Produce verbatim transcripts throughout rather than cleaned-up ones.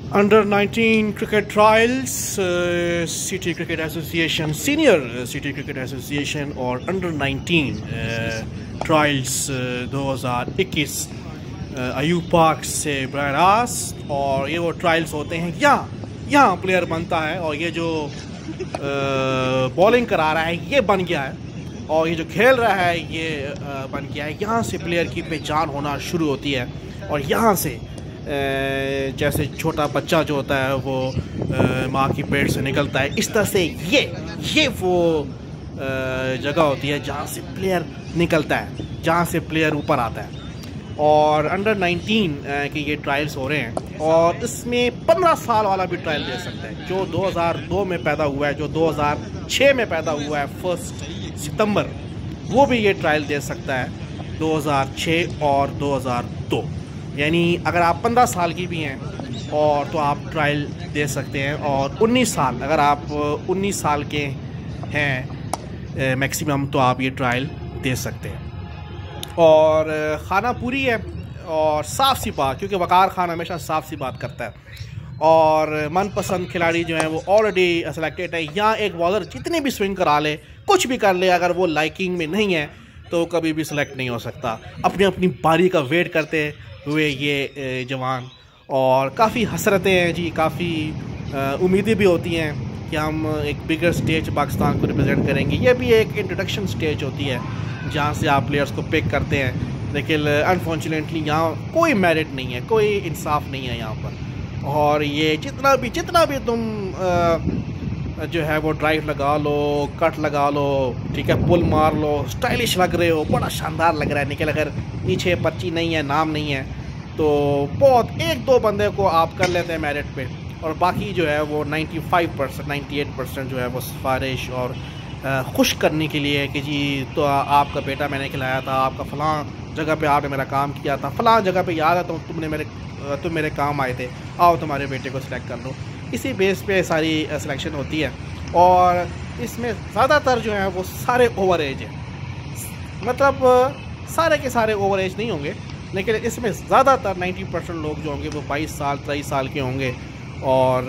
Under nineteen cricket trials, uh, City Cricket Association, Senior City Cricket Association और Under nineteen trials दो हज़ार इक्कीस Ayub park से बराह रास्त। और ये वो ट्रायल्स होते हैं, यहाँ यहाँ प्लेयर बनता है और ये जो बॉलिंग करा रहा है ये बन गया है, और ये जो खेल रहा है ये uh, बन गया है। यहाँ से प्लेयर की पहचान होना शुरू होती है, और यहाँ से जैसे छोटा बच्चा जो होता है वो माँ की पेट से निकलता है, इस तरह से ये ये वो जगह होती है जहाँ से प्लेयर निकलता है, जहाँ से प्लेयर ऊपर आता है। और अंडर नाइनटीन के ये ट्रायल्स हो रहे हैं, और इसमें पंद्रह साल वाला भी ट्रायल दे सकता है। जो दो हज़ार दो में पैदा हुआ है, जो दो हज़ार छह में पैदा हुआ है फर्स्ट सितंबर, वो भी ये ट्रायल दे सकता है दो हज़ार छह और दो हज़ार दो। यानी अगर आप पंद्रह साल की भी हैं और तो आप ट्रायल दे सकते हैं, और उन्नीस साल अगर आप उन्नीस साल के हैं मैक्सिमम तो आप ये ट्रायल दे सकते हैं। और खाना पूरी है और साफ़ सी बात, क्योंकि वकार खान हमेशा साफ़ सी बात करता है, और मनपसंद खिलाड़ी जो हैं वो ऑलरेडी सेलेक्टेड है। यहाँ एक बॉलर जितनी भी स्विंग करा ले, कुछ भी कर ले, अगर वो लाइकिंग में नहीं है तो कभी भी सिलेक्ट नहीं हो सकता। अपनी अपनी बारी का वेट करते हुए ये जवान, और काफ़ी हसरतें हैं जी, काफ़ी उम्मीदें भी होती हैं कि हम एक बिगर स्टेज पाकिस्तान को रिप्रेजेंट करेंगे। ये भी एक इंट्रोडक्शन स्टेज होती है जहाँ से आप प्लेयर्स को पिक करते हैं, लेकिन अनफॉर्चुनेटली यहाँ कोई मेरिट नहीं है, कोई इंसाफ नहीं है यहाँ पर। और ये जितना भी जितना भी तुम आ, जो है वो ड्राइव लगा लो, कट लगा लो, ठीक है, पुल मार लो, स्टाइलिश लग रहे हो, बड़ा शानदार लग रहा है, लेकिन अगर पीछे पर्ची नहीं है, नाम नहीं है, तो बहुत एक दो बंदे को आप कर लेते हैं मेरिट पे, और बाकी जो है वो पचानवे परसेंट अट्ठानवे परसेंट जो है वो सिफारिश और आ, खुश करने के लिए कि जी तो आपका बेटा मैंने खिलाया था, आपका फ़लाँ जगह पे आपने मेरा काम किया था, फ़लाँ जगह पे याद है तो तुमने मेरे तुम मेरे काम आए थे, आओ तुम्हारे बेटे को सिलेक्ट कर लो। इसी बेस पे सारी सिलेक्शन होती है, और इसमें ज़्यादातर जो है वो सारे ओवर एज हैं, मतलब सारे के सारे ओवर एज नहीं होंगे, लेकिन इसमें ज़्यादातर नब्बे परसेंट लोग जो होंगे वो बाईस साल तेईस साल के होंगे, और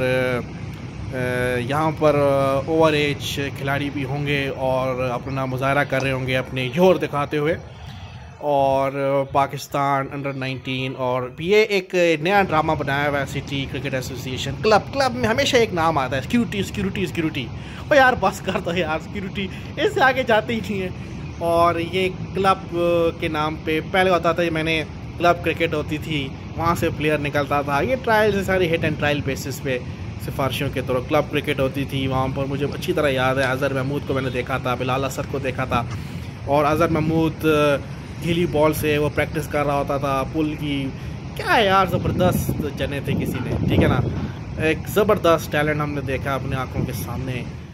यहाँ पर ओवर एज खिलाड़ी भी होंगे और अपना मुजाहरा कर रहे होंगे अपने जोर दिखाते हुए। और पाकिस्तान अंडर नाइनटीन, और ये एक नया ड्रामा बनाया हुआ है city cricket association. Club club में हमेशा एक नाम आता है, सिक्योरिटी सिक्योरिटी सिक्योरिटी। ओ यार बस कर दो यार, सिक्योरिटी इससे आगे जाते ही नहीं है। और ये क्लब के नाम पे पहले होता था, मैंने क्लब क्रिकेट होती थी, वहाँ से प्लेयर निकलता था। ये ट्रायल से सारी हिट एंड ट्रायल बेसिस पे सिफारिशों के तौर क्लब क्रिकेट होती थी। वहाँ पर मुझे अच्छी तरह याद है, अज़हर महमूद को मैंने देखा था, बिलाल असर को देखा था, और अज़हर महमूद गीली बॉल से वो प्रैक्टिस कर रहा होता था, पुल की क्या यार ज़बरदस्त जने थे किसी ने, ठीक है ना, एक ज़बरदस्त टैलेंट हमने देखा अपने आंखों के सामने।